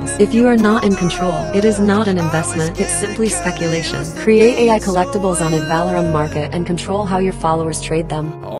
games. If you are not in control, it is not an investment, it's simply speculation. Create AI collectibles on Advalorum Market and control how your followers trade them.